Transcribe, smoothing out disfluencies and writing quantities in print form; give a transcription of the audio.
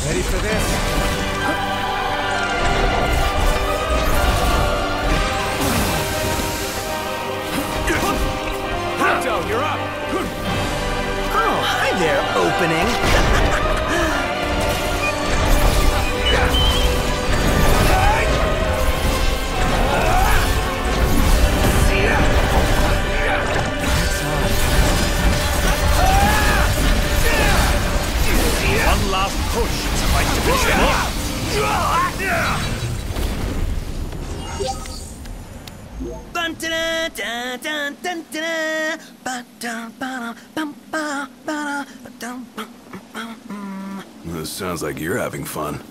Ready for this? Hunto, you're up! Oh, hi there, opening. One last push to fight to finish him off. This sounds like you're having fun.